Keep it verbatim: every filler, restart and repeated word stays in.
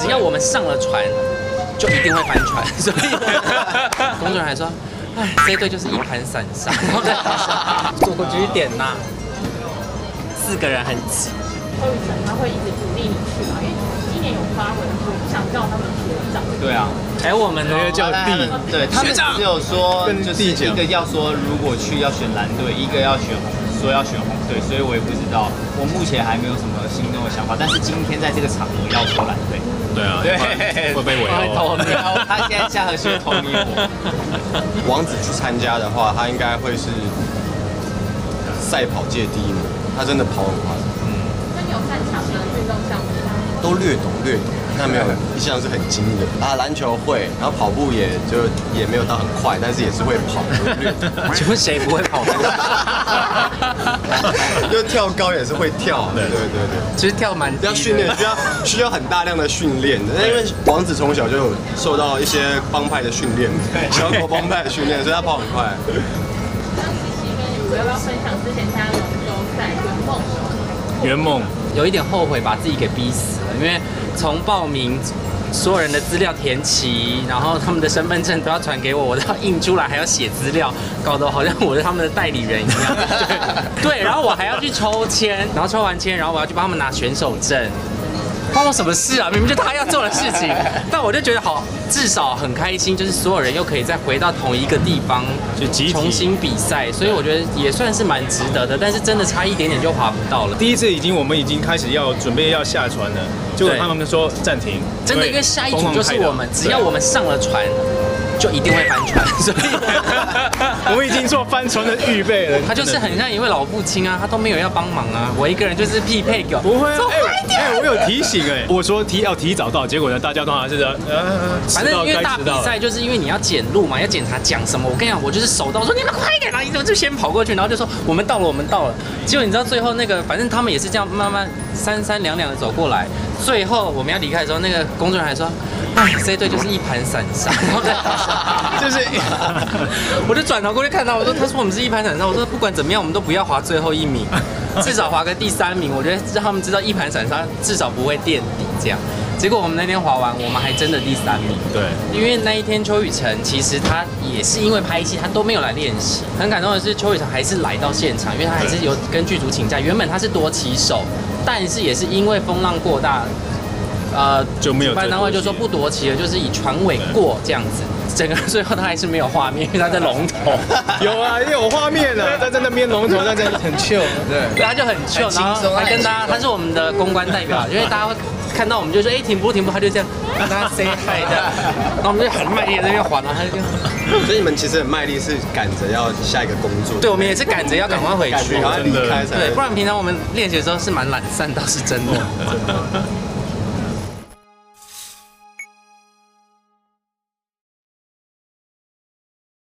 只要我们上了船，就一定会翻船。所以工作人员还说，哎，这一队就是一盘散沙。然后再做过据点呐，四个人很挤。 邱雨辰他会一直鼓励你去嘛，因为今年有发文说不想叫他们学长。 对啊， 还有我们呢叫弟， 对他们只有说，就是一个要说如果去要选蓝队，一个要选说要选红队，所以我也不知道，我目前还没有什么心动的想法。但是今天在这个场合要说蓝队， 对啊，对，会被围殴。 他现在下河学同意我。 王子去参加的话，他应该会是赛跑界第一名，他真的跑很快。 那你有擅长的运动项目吗？ 都略懂略懂，但没有一项是很精的啊。篮球会，然后跑步也就也没有到很快，但是也是会跑。 请问谁不会跑步？ 就跳高也是会跳，对对对对。 其实跳蛮要训练，需要需要很大量的训练的。因为王子从小就有受到一些帮派的训练，小狗帮派的训练，所以他跑很快。 那琪琪跟雨，要不要分享之前参加龙舟赛圆梦？ 圆梦有一点后悔把自己给逼死了，因为从报名所有人的资料填齐，然后他们的身份证都要传给我，我都要印出来，还要写资料，搞得好像我是他们的代理人一样。对，对，然后我还要去抽签，然后抽完签，然后我要去帮他们拿选手证。关我什么事啊？明明就他要做的事情，但我就觉得好，至少很开心，就是所有人又可以再回到同一个地方， 就集体重新比赛，所以我觉得也算是蛮值得的。但是真的差一点点就滑不到了。 第一次已经我们已经开始要准备要下船了，结果他们说暂停， 真的，因为下一组就是我们，只要我们上了船，就一定会翻船，所以我们已经做翻船的预备了。 他就是很像一位老父亲啊，他都没有要帮忙啊，我一个人就是匹配狗。 不会啊，哎哎，我有提醒哎，我说提要提早到，结果呢，大家都还是呃， 反正因为大比赛就是因为你要检录嘛，要检查讲什么。我跟你讲，我就是手到，我说你们快一点，然后你怎么就先跑过去，然后就说我们到了，我们到了。结果你知道最后那个，反正他们也是这样慢慢三三两两的走过来，最后我们要离开的时候，那个工作人员还说，哎，这一队就是一盘散沙，然后再就是，我就转头过去看到，我说他说我们是一盘散沙，我说不管怎么样，我们都不要滑最后一名，至少滑个第三名。我觉得让他们知道一盘散沙至少不会垫底这样。结果我们那天滑完，我们还真的第三名。 对， 因为那一天邱雨辰其实他也是因为拍戏，他都没有来练习。很感动的是，邱雨辰还是来到现场，因为他还是有跟剧组请假。原本他是夺旗手，但是也是因为风浪过大。呃， 就没有。 主办单位就说不夺旗了，就是以船尾过这样子。整个最后他还是没有画面，因为他在龙头。 有啊，有画面了，他在那边龙头，那真的很 chill。对， 对，他就很 chill，然后还跟大家，他是我们的公关代表，因为大家会看到我们就说，哎，停步停步，他就这样跟大家 say hi 的，然后我们就很卖力的在那边滑，然后他就这样。 所以你们其实很卖力，是赶着要下一个工作。 对，我们也是赶着要赶快回去， 赶快离开才。 对，不然平常我们练习的时候是蛮懒散，倒是真的。真的。